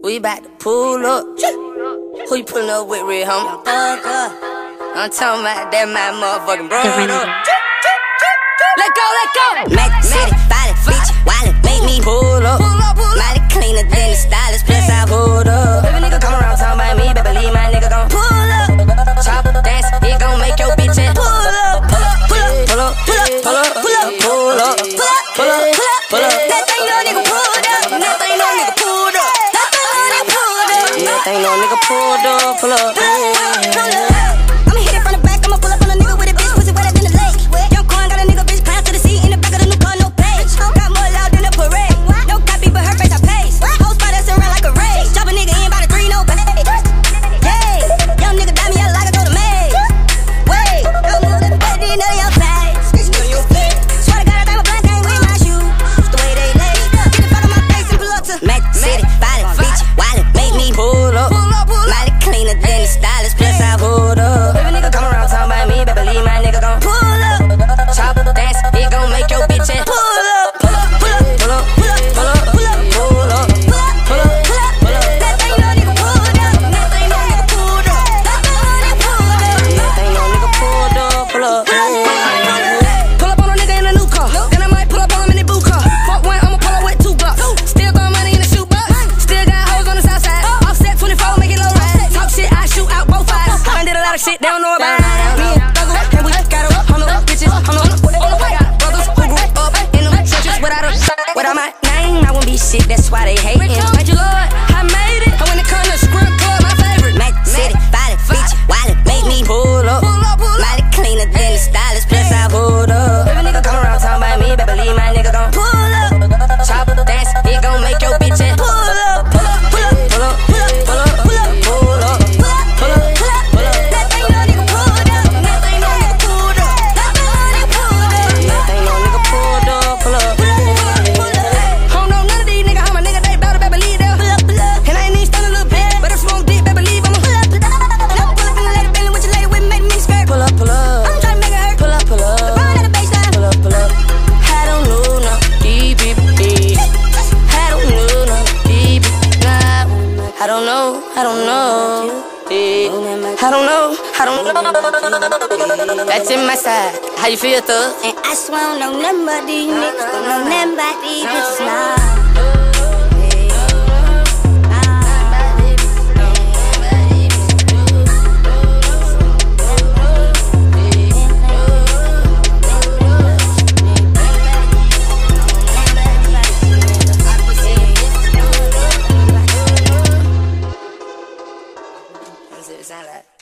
We bout to pull up. Who you pulling up with, Red Homie? I'm talking about that my motherfucking brother. Let go. Magic City, Violet, bitch, wallet, make me Pull up. Molly cleaner than the stylist, plus I Pull up. Baby nigga come around talking about me, baby believe my nigga gon' pull up. Chop, dance, it gon' make your bitch ass pull up. Pull up. That thing no nigga pulled up. Nothing no nigga pulled up. Nothing no nigga pulled up. Pull up. I'ma hit it from the back, I'ma pull up on a nigga with a bitch, pussy wetter than the lake. Young Quan got a nigga bitch pound to the seat in the back of the new car, no page. Got more loud than a parade. No copy, but her face I pace. Whole spot us around like a rage. Drop a nigga in by the 3, no pay. Yeah, young nigga got me out like I go to May. Wait, don't move the bed in your face. Swear to God, I think my blind ain't with my shoes. The way they lay. Get the fuck on my face and pull up to Magic City, Violet, bitch, wallet, make me Pull up. Molly cleaner than the stylist, plus I Pulled up. Baby nigga come around talking about me, baby believe my nigga gon' pull up. Chop, dance, it gon' make your bitch ass pull up. That thing no nigga pulled up. Nothing no nigga pulled up. Nothing no nigga pulled up. Pull up. Pull up on a nigga in a new car. Then I might pull up on him in the boot car. Fuck one, I'ma pull up with 2 blocks. Still throwing money in the shoe box. Still got hoes on the south side. Offset 24, make it low ride. Talk shit, I shoot out both eyes. I done did a lot of shit, they don't know about it. Me and Thugger, and we got a hundred bitches. On the got brothers who grew up in them churches without my name. I won't be shit, that's why they hatin'. Thank you, Lord, I made it. And when it comes to script club, my favorite. Magic City, Violet, bitch, wallet, make me Pull up. Molly cleaner than the stylist, plus I Pulled up. Baby nigga come around talking about me, baby believe my nigga gon' pull up. Chop, dance, it gon' make your bitch ass pull up. That thing no nigga pulled up. Nothing no nigga pulled up. Nothing no nigga pulled up. Pull up. I don't know none of these niggas, how my nigga, they better, baby, leave them. And I ain't even stunned a little bit, but if you want dick, baby, leave them. Now pull up in the lady Bentley with your lady with make me skirt. Pull up. I'm tryna make it hurt. Pull up. Run at the baseline. Pull up. I don't know no DBB. I don't know no DB. Nah, I don't know. I don't know. That's in my side. How you feel, thug? And I swear I don't know nothing but these niggas. Don't know nothing about these bitches now. That's it sound like.